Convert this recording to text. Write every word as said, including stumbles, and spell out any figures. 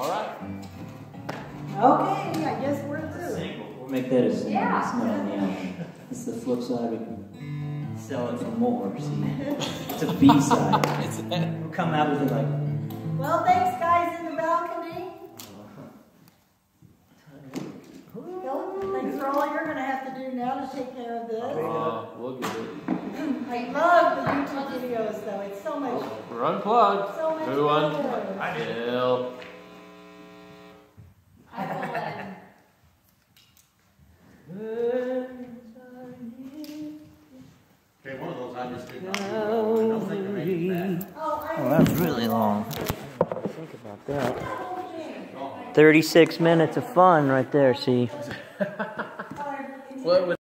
All right. Okay, I guess we're through. We'll make that a single. Yeah. It's not, yeah. It's the flip side. We can sell it for more. See, it's a B side. We'll come out with it like. Well, thanks, guys in the balcony. Philip, thanks for all you're going to have to do now to take care of this. Uh, we'll get it. I love the YouTube videos, though. It's so much. We're unplugged. So much Who won? better. I will. I Okay, one of those I just did not do. I don't think I made it back. Oh, I Oh, that's really long. Think about that. thirty-six minutes of fun right there, see? What was